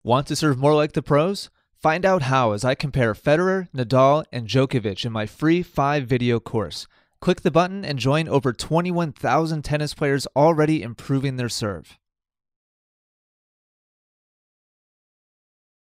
Want to serve more like the pros? Find out how as I compare Federer, Nadal, and Djokovic in my free 5-video course. Click the button and join over 21,000 tennis players already improving their serve.